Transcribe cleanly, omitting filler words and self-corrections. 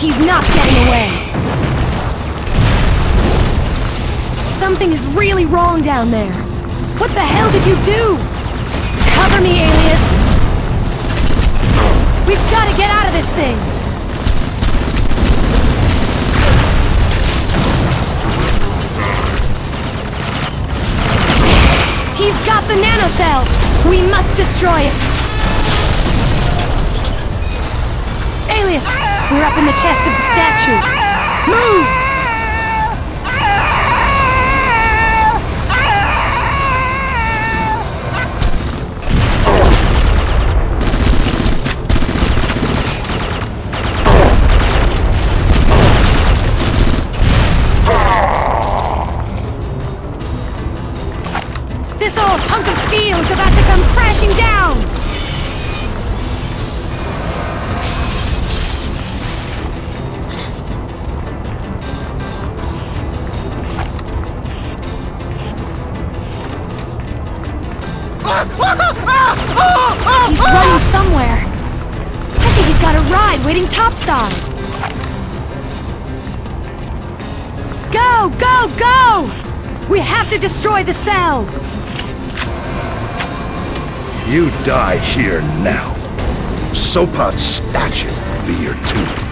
He's not getting away! Something is really wrong down there. What the hell did you do? Cover me, Alias! We've got to get out of this thing! He's got the nanocell! We must destroy it! Alias! We're up in the chest of the statue! Move! This old hunk of steel is about to come crashing down! He's running somewhere. I think he's got a ride waiting topside. Go! Go! Go! We have to destroy the cell! You die here now. Sopod's statue will be your tomb.